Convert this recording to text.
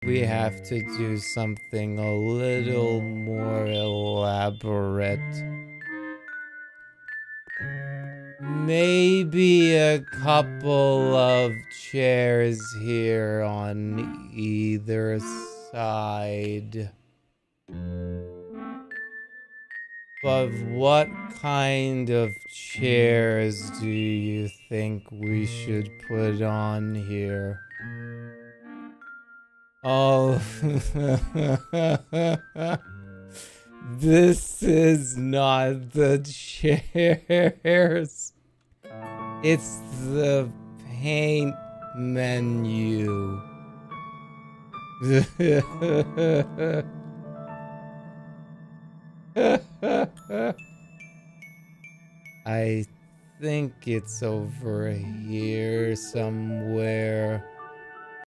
we have to do something a little more elaborate. Maybe a couple of chairs here on either side. But what kind of chairs do you think we should put on here? Oh, this is not the chairs. It's the paint menu. I think it's over here somewhere.